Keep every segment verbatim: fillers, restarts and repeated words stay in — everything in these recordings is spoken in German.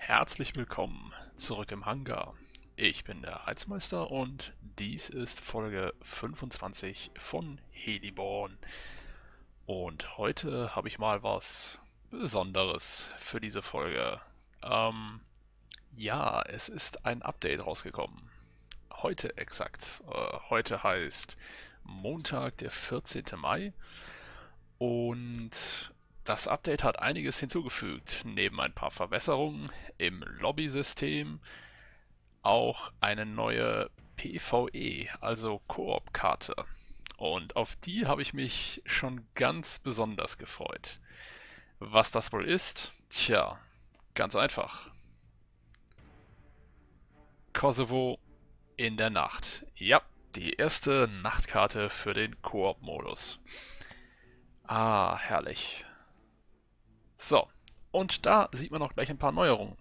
Herzlich willkommen zurück im Hangar. Ich bin der Heizmeister und dies ist Folge fünfundzwanzig von Heliborn. Und heute habe ich mal was Besonderes für diese Folge. Ähm, ja, es ist ein Update rausgekommen. Heute exakt. Äh, heute heißt Montag, der vierzehnte Mai. Und das Update hat einiges hinzugefügt. Neben ein paar Verbesserungen im Lobby-System auch eine neue PvE, also Koop-Karte. Und auf die habe ich mich schon ganz besonders gefreut. Was das wohl ist? Tja, ganz einfach. Kosovo in der Nacht. Ja, die erste Nachtkarte für den Koop-Modus. Ah, herrlich. So, und da sieht man auch gleich ein paar Neuerungen.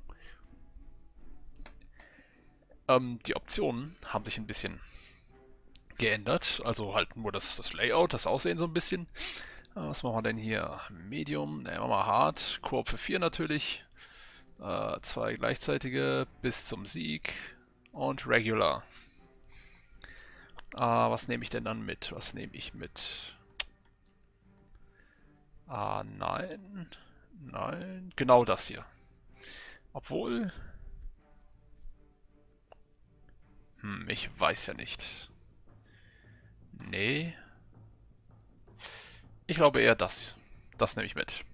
Ähm, die Optionen haben sich ein bisschen geändert, also halt nur das, das Layout, das Aussehen so ein bisschen. Äh, was machen wir denn hier? Medium, nehmen wir mal Hard, Koop für vier natürlich, äh, zwei gleichzeitige bis zum Sieg und Regular. Ah, was nehme ich denn dann mit? Was nehme ich mit? Ah, nein. Nein. Genau das hier. Obwohl. Hm, ich weiß ja nicht. Nee. Ich glaube eher das. Das nehme ich mit.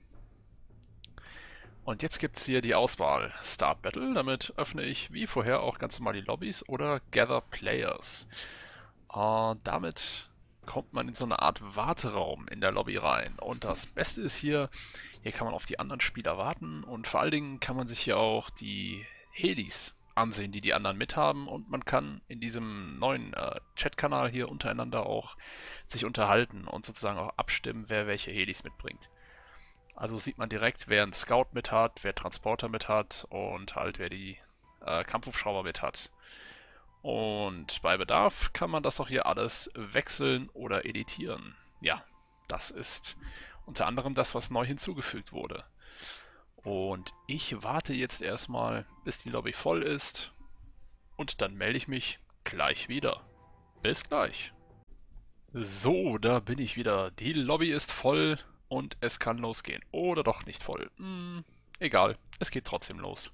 Und jetzt gibt es hier die Auswahl. Start Battle, damit öffne ich wie vorher auch ganz normal die Lobbys oder Gather Players. Äh, damit kommt man in so eine Art Warteraum in der Lobby rein. Und das Beste ist hier, hier kann man auf die anderen Spieler warten und vor allen Dingen kann man sich hier auch die Helis ansehen, die die anderen mithaben und man kann in diesem neuen äh, Chatkanal hier untereinander auch sich unterhalten und sozusagen auch abstimmen, wer welche Helis mitbringt. Also sieht man direkt, wer einen Scout mit hat, wer Transporter mit hat und halt wer die äh, Kampfhubschrauber mit hat. Und bei Bedarf kann man das auch hier alles wechseln oder editieren. Ja, das ist unter anderem das, was neu hinzugefügt wurde. Und ich warte jetzt erstmal, bis die Lobby voll ist. Und dann melde ich mich gleich wieder. Bis gleich. So, da bin ich wieder. Die Lobby ist voll und es kann losgehen. Oder doch nicht voll. Hm, egal, es geht trotzdem los.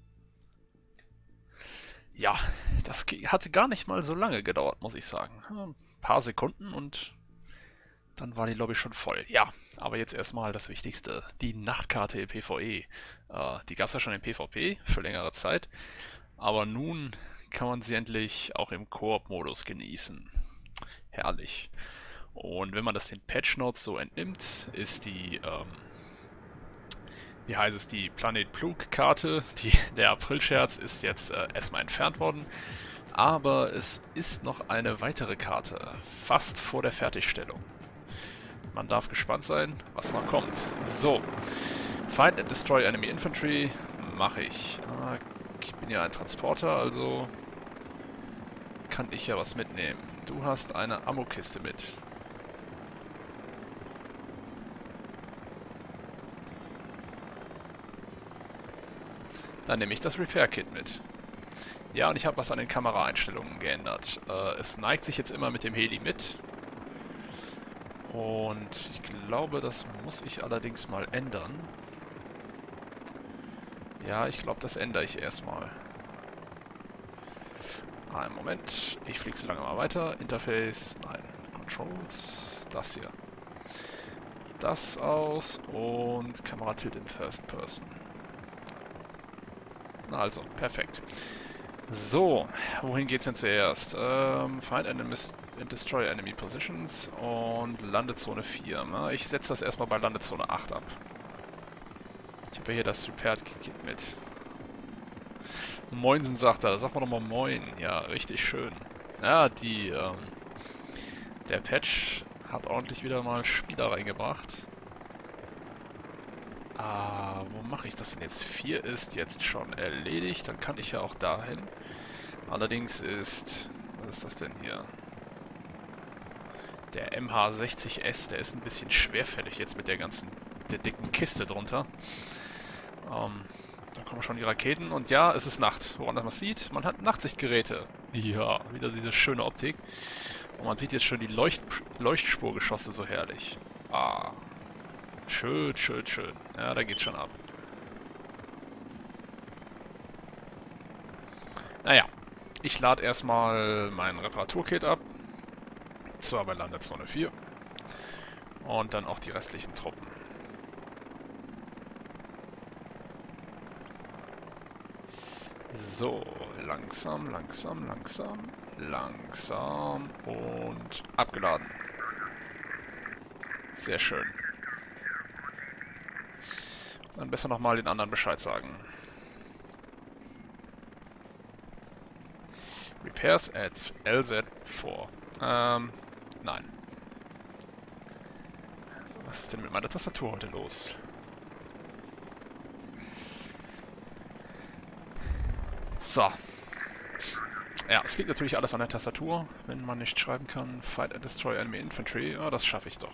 Ja, das hatte gar nicht mal so lange gedauert, muss ich sagen. Ein paar Sekunden und dann war die Lobby schon voll. Ja, aber jetzt erstmal das Wichtigste. Die Nachtkarte im PvE. Äh, die gab es ja schon im PvP für längere Zeit. Aber nun kann man sie endlich auch im Koop-Modus genießen. Herrlich. Und wenn man das den Patch Notes so entnimmt, ist die, ähm, wie heißt es, die Planet Plug-Karte, die, der April-Scherz ist jetzt äh, erstmal entfernt worden. Aber es ist noch eine weitere Karte, fast vor der Fertigstellung. Man darf gespannt sein, was noch kommt. So, Find and Destroy Enemy Infantry mache ich. Ah, ich bin ja ein Transporter, also kann ich ja was mitnehmen. Du hast eine Ammo-Kiste mit. Dann nehme ich das Repair-Kit mit. Ja, und ich habe was an den Kameraeinstellungen geändert. Äh, es neigt sich jetzt immer mit dem Heli mit. Und ich glaube, das muss ich allerdings mal ändern. Ja, ich glaube, das ändere ich erstmal. Einen Moment. Ich fliege so lange mal weiter. Interface, nein. Controls, das hier. Das aus und Kamera Tilt in First Person. Na also, perfekt. So, wohin geht's denn zuerst? Ähm, Find and Destroy Enemy Positions und Landezone vier. Na, ich setze das erstmal bei Landezone acht ab. Ich habe ja hier das Repair-Kit mit. Moinsen sagt er, sag mal doch mal Moin. Ja, richtig schön. Ja, die, ähm, der Patch hat ordentlich wieder mal Spieler reingebracht. Ah, wo mache ich das denn jetzt? vier ist jetzt schon erledigt, dann kann ich ja auch dahin. Allerdings ist, was ist das denn hier? Der M H sechzig S, der ist ein bisschen schwerfällig jetzt mit der ganzen, der dicken Kiste drunter. Ähm, Da kommen schon die Raketen. Und ja, es ist Nacht. Woran man sieht, man hat Nachtsichtgeräte. Ja, wieder diese schöne Optik. Und man sieht jetzt schon die Leucht Leuchtspurgeschosse so herrlich. Ah, schön, schön, schön. Ja, da geht's schon ab. Naja, ich lade erstmal mein Reparaturkit ab. Zwar bei Landezone vier. Und dann auch die restlichen Truppen. So, langsam, langsam, langsam, langsam und abgeladen. Sehr schön. Dann besser nochmal den anderen Bescheid sagen. Repairs at L Z vier. Ähm, nein. Was ist denn mit meiner Tastatur heute los? So. Ja, es liegt natürlich alles an der Tastatur, wenn man nicht schreiben kann. Fight and destroy enemy infantry. Ja, das schaffe ich doch.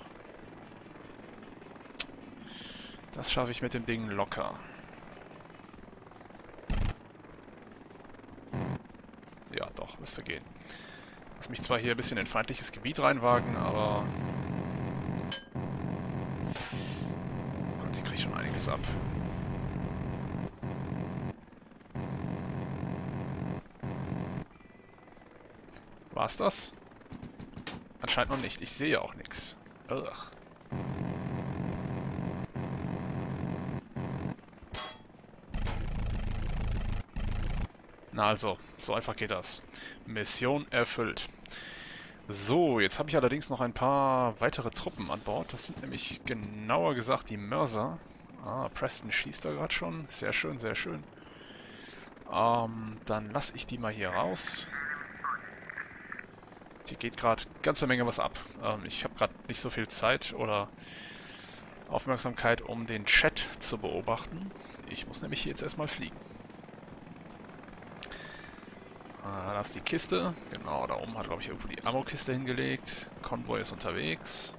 Das schaffe ich mit dem Ding locker. Ja, doch, müsste gehen. Ich muss mich zwar hier ein bisschen in feindliches Gebiet reinwagen, aber... Oh Gott, sie kriegt schon einiges ab. War's das? Anscheinend noch nicht. Ich sehe auch nichts. Ugh. Na also, so einfach geht das. Mission erfüllt. So, jetzt habe ich allerdings noch ein paar weitere Truppen an Bord. Das sind nämlich genauer gesagt die Mörser. Ah, Preston schießt da gerade schon. Sehr schön, sehr schön. Ähm, dann lasse ich die mal hier raus. Hier geht gerade ganze Menge was ab. Ähm, ich habe gerade nicht so viel Zeit oder Aufmerksamkeit, um den Chat zu beobachten. Ich muss nämlich hier jetzt erstmal fliegen. Ah, da ist die Kiste. Genau, da oben hat, glaube ich, irgendwo die Ammo-Kiste hingelegt. Konvoi ist unterwegs.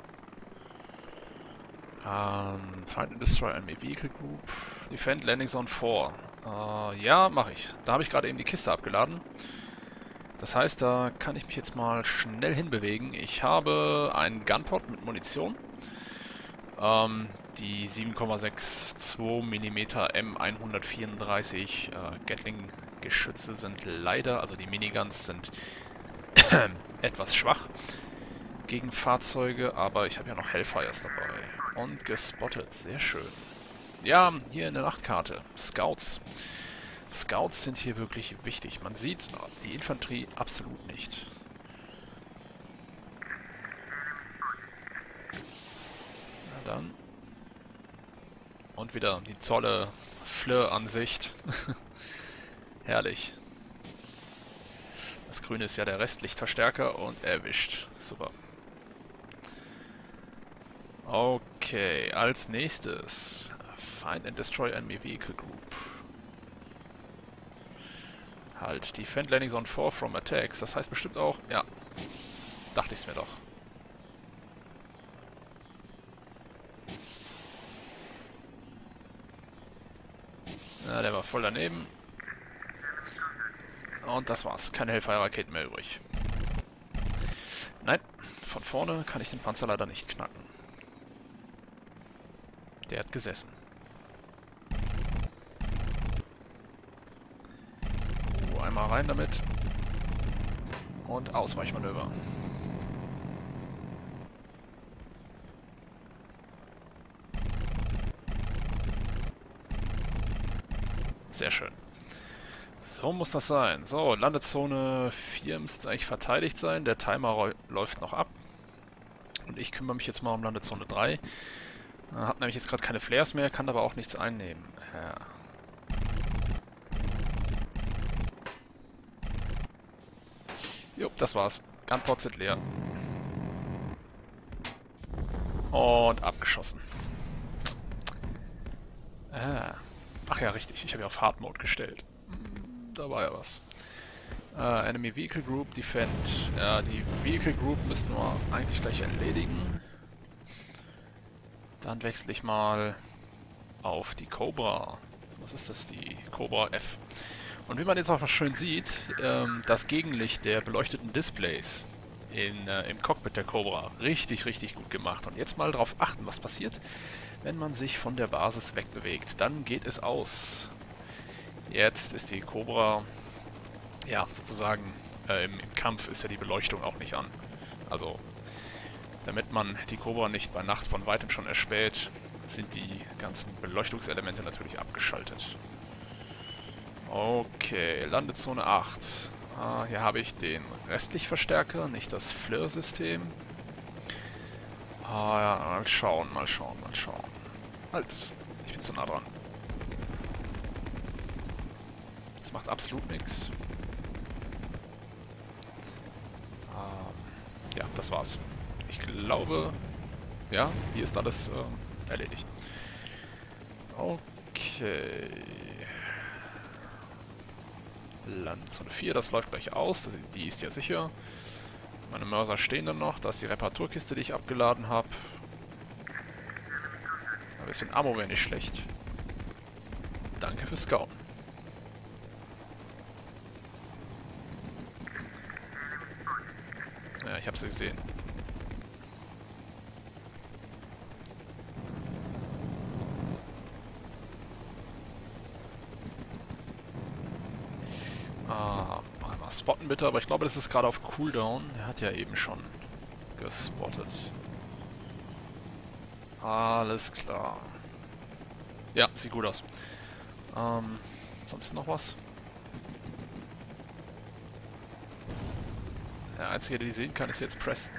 Ähm, Find and Destroy Enemy Vehicle Group. Defend Landing Zone vier. Äh, ja, mache ich. Da habe ich gerade eben die Kiste abgeladen. Das heißt, da kann ich mich jetzt mal schnell hinbewegen. Ich habe einen Gunpod mit Munition. Ähm, die sieben Komma zweiundsechzig Millimeter M hundertvierunddreißig äh, Gatling-Geschütze sind leider, also die Miniguns sind etwas schwach gegen Fahrzeuge, aber ich habe ja noch Hellfires dabei. Und gespottet, sehr schön. Ja, hier in der Nachtkarte, Scouts. Scouts sind hier wirklich wichtig. Man sieht die Infanterie absolut nicht. Na dann. Und wieder die tolle Fleur-Ansicht. Herrlich. Das Grüne ist ja der Restlichtverstärker und erwischt. Super. Okay, als nächstes Find and Destroy Enemy Vehicle Group. Halt, Defend Landing Zone vier from Attacks. Das heißt bestimmt auch... Ja, dachte ich es mir doch. Ja, der war voll daneben. Und das war's. Keine Hellfire-Raketen mehr übrig. Nein, von vorne kann ich den Panzer leider nicht knacken. Der hat gesessen. Oh, einmal rein damit. Und Ausweichmanöver. Sehr schön. So muss das sein. So, Landezone vier müsste eigentlich verteidigt sein. Der Timer läuft noch ab. Und ich kümmere mich jetzt mal um Landezone drei. Hab nämlich jetzt gerade keine Flares mehr, kann aber auch nichts einnehmen. Ja. Jo, das war's. Gunports sind leer. Und abgeschossen. Ah. Ach ja, richtig. Ich habe ja auf Hard Mode gestellt. Da war ja was. Uh, Enemy Vehicle Group, Defend. Ja, die Vehicle Group müssten wir eigentlich gleich erledigen. Dann wechsle ich mal auf die Cobra. Was ist das? Die Cobra F. Und wie man jetzt auch noch schön sieht, ähm, das Gegenlicht der beleuchteten Displays in, äh, im Cockpit der Cobra. Richtig, richtig gut gemacht. Und jetzt mal darauf achten, was passiert, wenn man sich von der Basis wegbewegt. Dann geht es aus. Jetzt ist die Cobra, ja, sozusagen, äh, im, im Kampf ist ja die Beleuchtung auch nicht an. Also, damit man die Cobra nicht bei Nacht von weitem schon erspäht, sind die ganzen Beleuchtungselemente natürlich abgeschaltet. Okay, Landezone acht. Ah, hier habe ich den Restlichtverstärker, nicht das Flare-System. Ah ja, mal schauen, mal schauen, mal schauen. Halt, ich bin zu nah dran. Das macht absolut nichts. Ähm, ja, das war's. Ich glaube, ja, hier ist alles ähm, erledigt. Okay. Landzone vier, das läuft gleich aus. Das, die ist ja sicher. Meine Mörser stehen dann noch. Das ist die Reparaturkiste, die ich abgeladen habe. Ein bisschen Ammo wäre nicht schlecht. Danke fürs Scouten. Ja, ich habe sie gesehen. Ah, einmal spotten bitte, aber ich glaube, das ist gerade auf Cooldown. Er hat ja eben schon gespottet. Alles klar. Ja, sieht gut aus. Ähm, sonst noch was? Der einzige, der die sehen kann, ist jetzt Preston.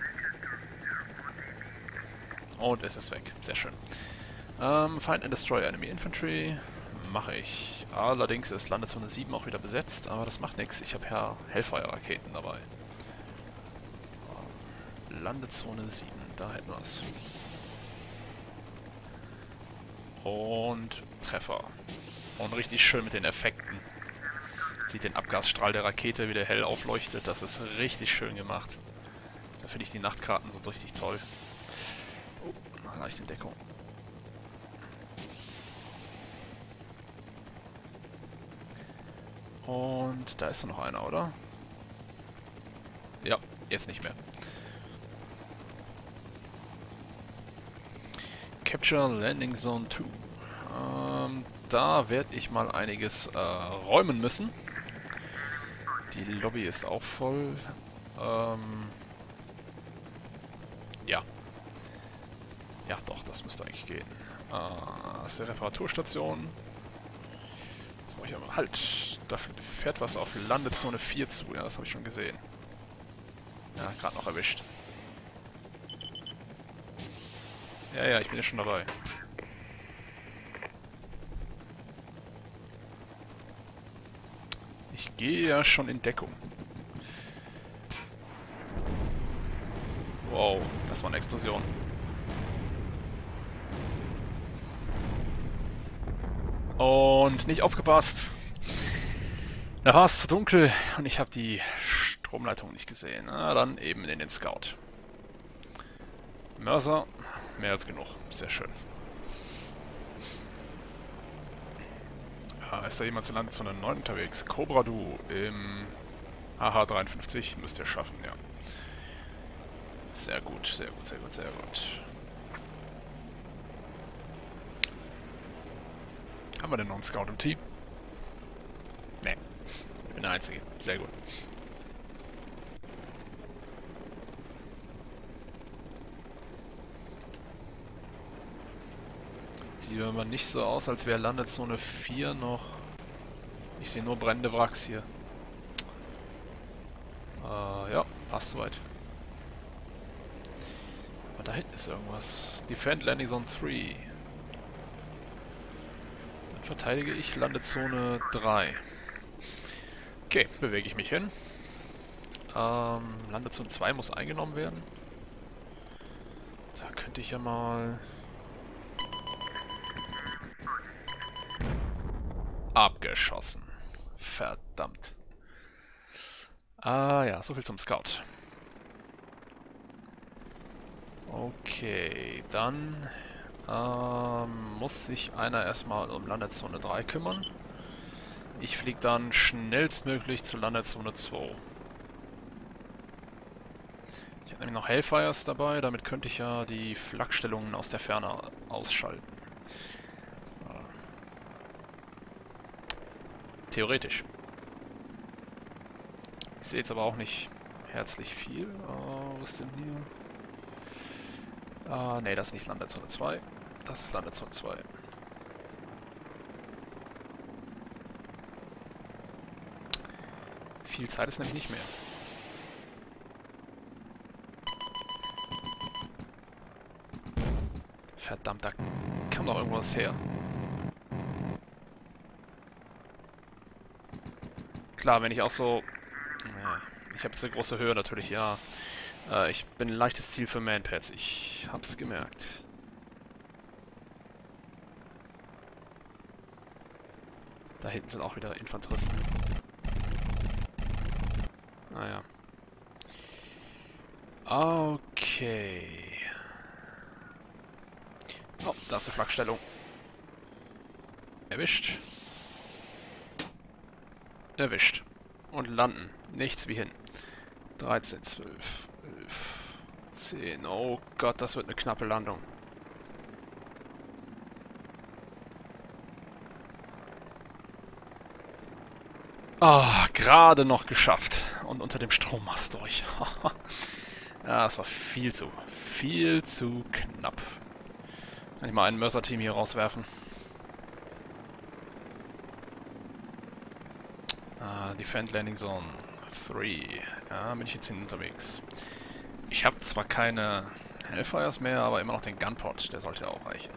Und es ist weg. Sehr schön. Ähm, Find and Destroy Enemy Infantry. Mache ich. Allerdings ist Landezone sieben auch wieder besetzt, aber das macht nichts. Ich habe ja Hellfire-Raketen dabei. Landezone sieben, da hätten wir es. Und Treffer. Und richtig schön mit den Effekten. Sieht den Abgasstrahl der Rakete, wie der hell aufleuchtet. Das ist richtig schön gemacht. Da finde ich die Nachtkarten so richtig toll. Oh, leicht in Deckung. Und da ist noch einer, oder? Ja, jetzt nicht mehr. Capture Landing Zone zwei. Ähm, da werde ich mal einiges äh, räumen müssen. Die Lobby ist auch voll. Ähm, ja. Ja, doch, das müsste eigentlich gehen. Äh, das ist die Reparaturstation. Das brauche ich aber. Halt! Da fährt was auf Landezone vier zu. Ja, das habe ich schon gesehen. Ja, gerade noch erwischt. Ja, ja, ich bin ja schon dabei. Ich gehe ja schon in Deckung. Wow, das war eine Explosion. Und nicht aufgepasst. Da war es zu dunkel und ich habe die Stromleitung nicht gesehen. Na, dann eben in den Scout. Mörser, mehr als genug. Sehr schön. Ah, ist da jemand zur Landezone neun unterwegs? Cobra Du im H H dreiundfünfzig müsst ihr schaffen, ja. Sehr gut, sehr gut, sehr gut, sehr gut. Haben wir denn noch einen Scout im Team? Nee. Ich bin der Einzige. Sehr gut. Sieht aber nicht so aus, als wäre Landezone vier noch... Ich sehe nur brennende Wracks hier. Äh, ja, passt soweit. Aber da hinten ist irgendwas. Defend Landing Zone drei. Dann verteidige ich Landezone drei. Okay, bewege ich mich hin. Ähm, Landezone zwei muss eingenommen werden. Da könnte ich ja mal... Abgeschossen. Verdammt. Ah ja, soviel zum Scout. Okay, dann Ähm, muss sich einer erstmal um Landezone drei kümmern. Ich fliege dann schnellstmöglich zu Landezone zwei. Ich habe nämlich noch Hellfires dabei, damit könnte ich ja die Flakstellungen aus der Ferne ausschalten. Theoretisch. Ich sehe jetzt aber auch nicht herzlich viel. Uh, was ist denn hier? Ah, ne, das ist nicht Landezone zwei. Das ist Landezone zwei. Viel Zeit ist nämlich nicht mehr. Verdammt, da kam doch irgendwas her. Klar, wenn ich auch so... Ja, ich habe jetzt eine große Höhe natürlich, ja. Äh, ich bin ein leichtes Ziel für Manpads. Ich hab's gemerkt. Da hinten sind auch wieder Infanteristen. Naja. Okay. Oh, da ist eine Flakstellung. Erwischt. Erwischt. Und landen. Nichts wie hin. dreizehn, zwölf, elf, zehn. Oh Gott, das wird eine knappe Landung. Ah, oh, gerade noch geschafft. Und unter dem Strommast durch. Ja, das war viel zu, viel zu knapp. Kann ich mal ein Mörser-Team hier rauswerfen. Uh, Defend Landing Zone drei. Ja, bin ich jetzt hinten unterwegs. Ich habe zwar keine Hellfires mehr, aber immer noch den Gunpot. Der sollte auch reichen.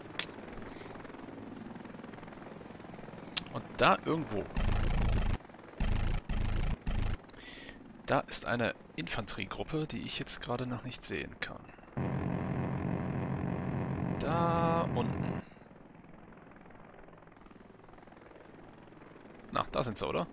Und da irgendwo... Da ist eine Infanteriegruppe, die ich jetzt gerade noch nicht sehen kann. Da unten. Na, da sind sie, oder?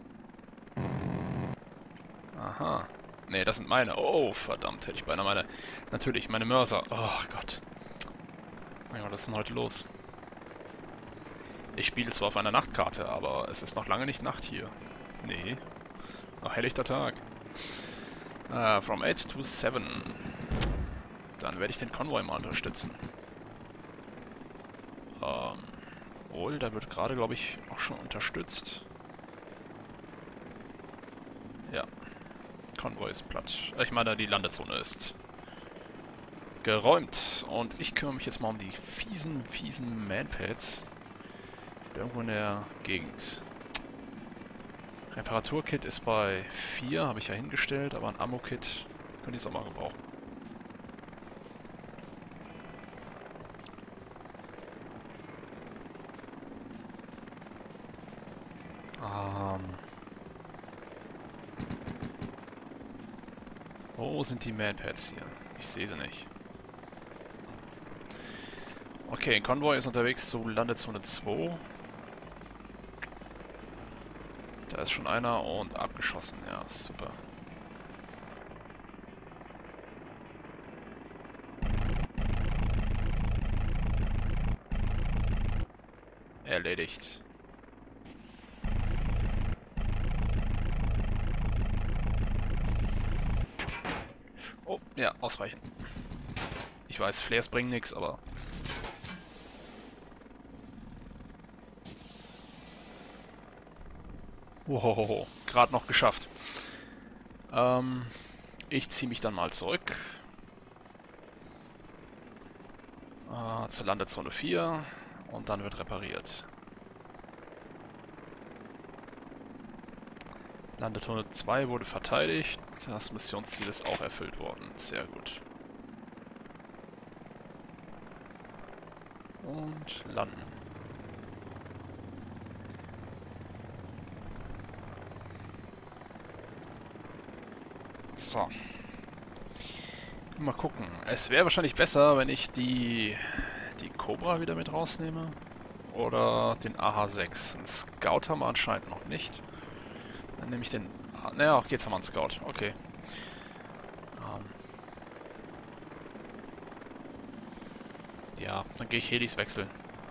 Aha. Ne, das sind meine. Oh, verdammt, hätte ich beinahe meine... Natürlich, meine Mörser. Oh Gott. Ja, was ist denn heute los? Ich spiele zwar auf einer Nachtkarte, aber es ist noch lange nicht Nacht hier. Nee. Noch helllichter Tag. Uh, from eight to seven. Dann werde ich den Konvoi mal unterstützen. Ähm, wohl, da wird gerade, glaube ich, auch schon unterstützt. Ja. Konvoi ist platt. Ich meine, die Landezone ist geräumt. Und ich kümmere mich jetzt mal um die fiesen, fiesen Manpads. Irgendwo in der Gegend. Reparaturkit ist bei vier, habe ich ja hingestellt, aber ein Ammo-Kit könnte ich auch mal gebrauchen. Ähm. Wo sind die Manpads hier? Ich sehe sie nicht. Okay, ein Konvoi ist unterwegs zu Landezone zwei. Da ist schon einer und abgeschossen. Ja, super. Erledigt. Oh, ja, ausreichen. Ich weiß, Flares bringen nichts, aber... Wohohoho, gerade noch geschafft. Ähm, ich ziehe mich dann mal zurück. Äh, zur Landezone vier. Und dann wird repariert. Landezone zwei wurde verteidigt. Das Missionsziel ist auch erfüllt worden. Sehr gut. Und landen. So. Mal gucken. Es wäre wahrscheinlich besser, wenn ich die, die Cobra wieder mit rausnehme. Oder den A H sechs. Einen Scout haben wir anscheinend noch nicht. Dann nehme ich den... Naja, jetzt haben wir einen Scout. Okay. Ähm. Ja, dann gehe ich Helis wechseln.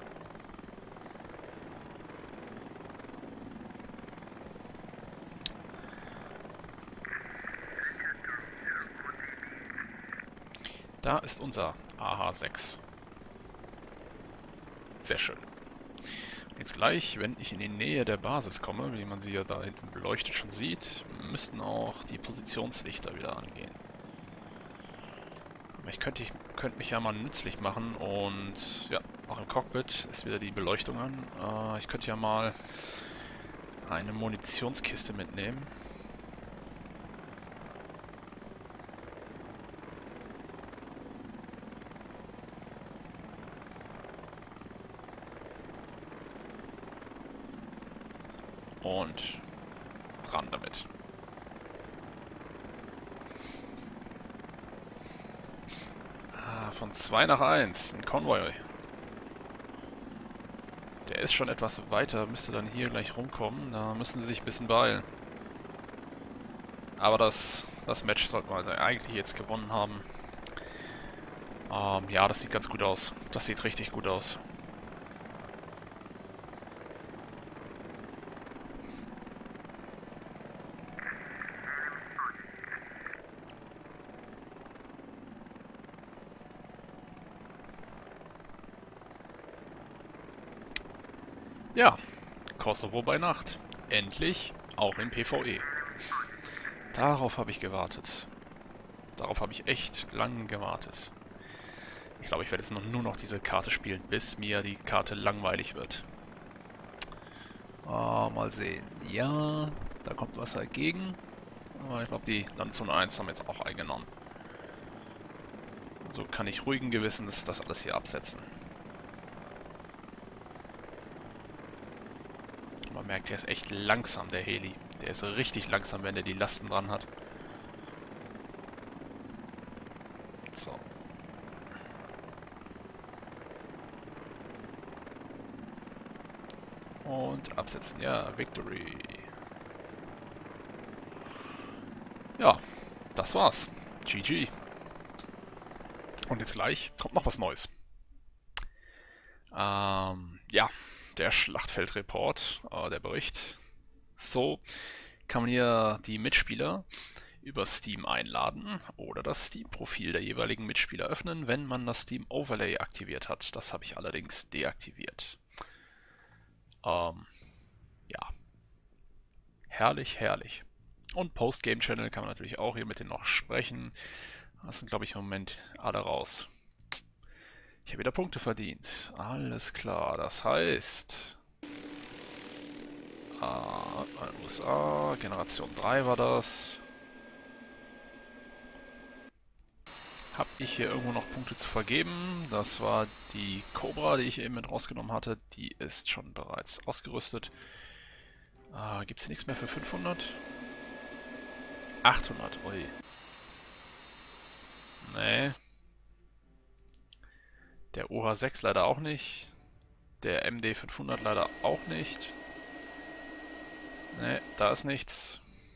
Da ist unser A H sechs. Sehr schön. Jetzt gleich, wenn ich in die Nähe der Basis komme, wie man sie ja da hinten beleuchtet schon sieht, müssten auch die Positionslichter wieder angehen. Aber ich könnte, ich könnte mich ja mal nützlich machen und ja, auch im Cockpit ist wieder die Beleuchtung an. Äh, ich könnte ja mal eine Munitionskiste mitnehmen. Und dran damit. Ah, von zwei nach eins. Ein Konvoi. Der ist schon etwas weiter, müsste dann hier gleich rumkommen. Da müssen sie sich ein bisschen beeilen. Aber das, das Match sollten wir also eigentlich jetzt gewonnen haben. Ähm, ja, das sieht ganz gut aus. Das sieht richtig gut aus. Ja, Kosovo bei Nacht. Endlich auch im PvE. Darauf habe ich gewartet. Darauf habe ich echt lang gewartet. Ich glaube, ich werde jetzt noch, nur noch diese Karte spielen, bis mir die Karte langweilig wird. Ah, mal sehen. Ja, da kommt was dagegen. Aber ich glaube, die Landzone eins haben wir jetzt auch eingenommen. So kann ich ruhigen Gewissens das alles hier absetzen. Man merkt, der ist echt langsam, der Heli. Der ist richtig langsam, wenn er die Lasten dran hat. So. Und absetzen. Ja, Victory. Ja, das war's. G G. Und jetzt gleich kommt noch was Neues. Ähm, ja, der Schlachtfeldreport, äh, der Bericht. So kann man hier die Mitspieler über Steam einladen oder das Steam-Profil der jeweiligen Mitspieler öffnen, wenn man das Steam Overlay aktiviert hat. Das habe ich allerdings deaktiviert. Ähm, ja. Herrlich, herrlich. Und Post-Game-Channel kann man natürlich auch hier mit denen noch sprechen. Das sind, glaube ich, im Moment alle raus. Ich habe wieder Punkte verdient. Alles klar, das heißt... Ah, U S A, Generation drei war das. Habe ich hier irgendwo noch Punkte zu vergeben? Das war die Cobra, die ich eben mit rausgenommen hatte. Die ist schon bereits ausgerüstet. Ah, gibt es nichts mehr für fünfhundert? achthundert, ui. Nee. Der O H sechs leider auch nicht. Der M D fünfhundert leider auch nicht. Ne, da ist nichts.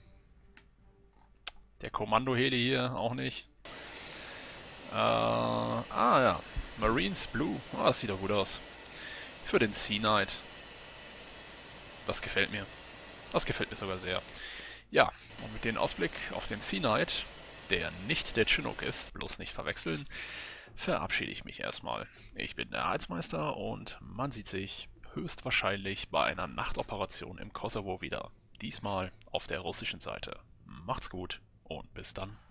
Der Kommando-Heli hier auch nicht. Äh, ah ja. Marines Blue. Ah, das sieht doch gut aus. Für den Sea Knight. Das gefällt mir. Das gefällt mir sogar sehr. Ja, und mit dem Ausblick auf den Sea Knight, der nicht der Chinook ist, bloß nicht verwechseln, verabschiede ich mich erstmal. Ich bin der Heizmeister und man sieht sich höchstwahrscheinlich bei einer Nachtoperation im Kosovo wieder. Diesmal auf der russischen Seite. Macht's gut und bis dann.